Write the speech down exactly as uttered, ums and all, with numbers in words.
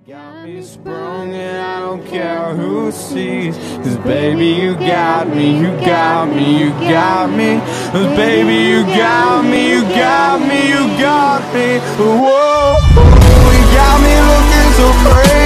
Got me sprung and I don't care who sees. Cause baby you got me, you got me, you got me. Cause baby you got me, you got me, you got me. Whoa, you got me looking so crazy.